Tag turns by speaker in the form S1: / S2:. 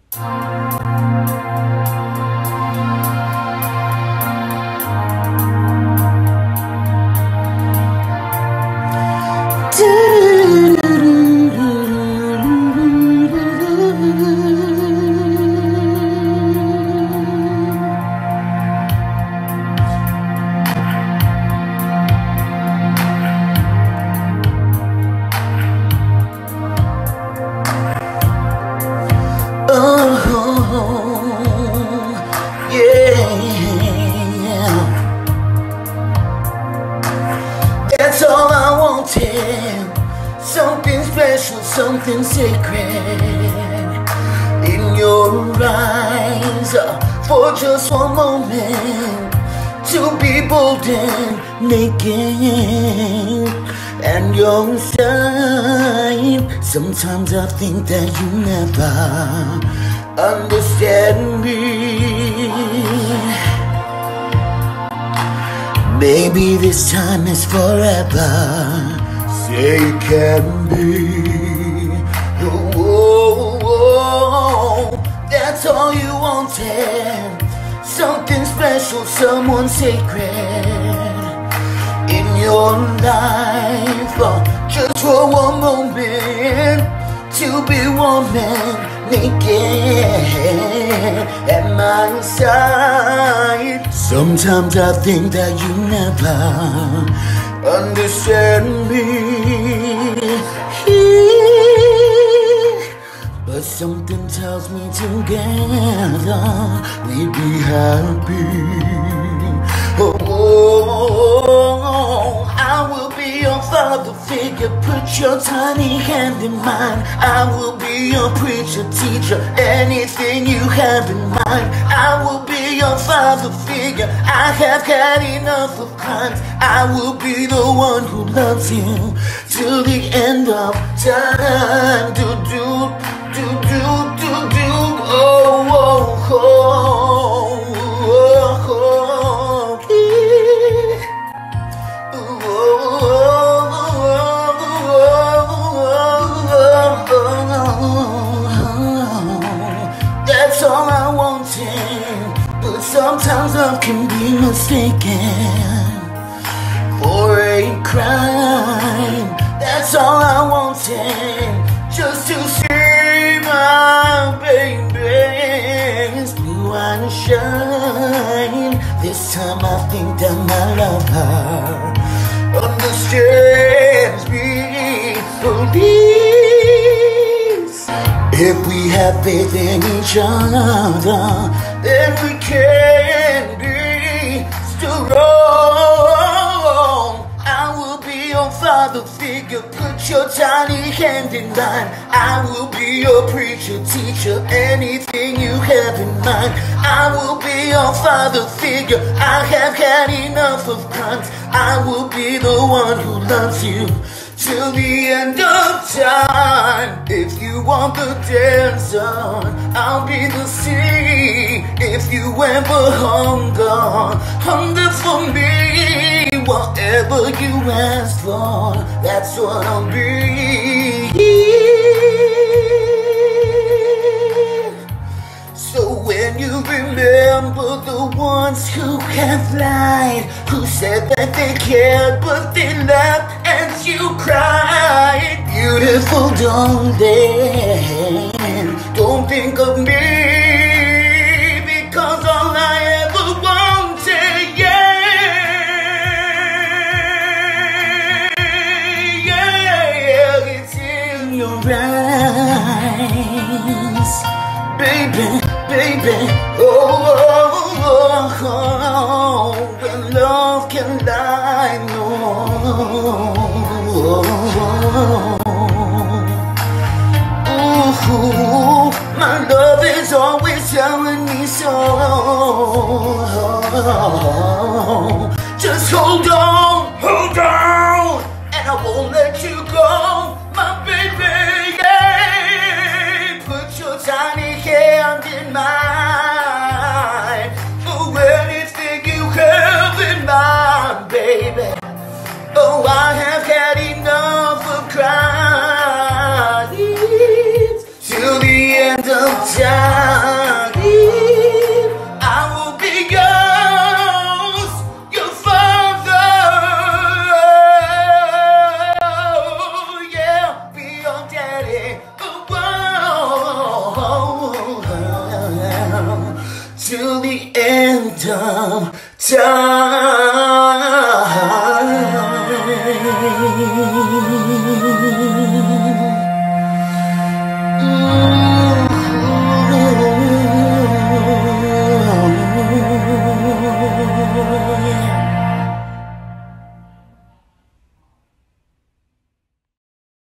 S1: That's all I wanted. Something special, something sacred in your eyes, for just one moment, to be bold and naked. And your side, sometimes I think that you never understand me. Maybe this time is forever. Say it can be. Oh, that's all you wanted. Something special, someone sacred in your life, just for one moment, to be warm and naked at my side. Sometimes I think that you never understand me, but something tells me together we'd be happy. Oh, I will be your father figure. Put your tiny hand in mine. I will be your preacher, teacher, anything you have in mind. I will be your father figure. I have had enough of crimes. I will be the one who loves you till the end of time. Do, do, do, do, do, do. Oh, oh, oh, oh, oh. That's all I wanted, but sometimes love can be mistaken for a crime. That's all I wanted, just to see my baby's blue eyes shine. This time I think that my lover understands me. Please, if we have faith in each other, then we can be strong. I will be your father figure. Put your tiny hand in mine. I will be your preacher, teacher, anything you have in mind. I will be your father figure. I have had enough of crimes. I will be the one who loves you till the end of time. If you want the desert, I'll be the sea. If you ever hunger for me. Whatever you ask for, that's what I'll be. So when you remember the ones who have lied, who said that they cared but they laughed and you cried, beautiful darling, don't think of me, because all I ever wanted, yeah, it's in your eyes, baby. Baby, oh, when love can lie, no. Ooh, my love is always telling me so. Just hold on, and I won't let you go, my baby. Yeah, put your tiny hand in mine, for anything you have in mind, baby. Oh, I have had enough of crying till the end of time. sometime.